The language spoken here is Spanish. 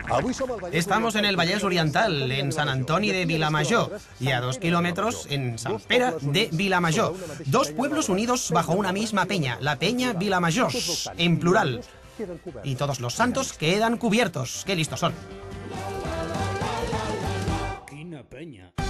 Estamos en el Vallès Oriental, en Sant Antoni de Vilamajor, y a 2 kilómetros en Sant Pere de Vilamajor. Dos pueblos unidos bajo una misma peña, la Peña Vilamajors, en plural. Y todos los santos quedan cubiertos. ¡Qué listos son! Quina penya.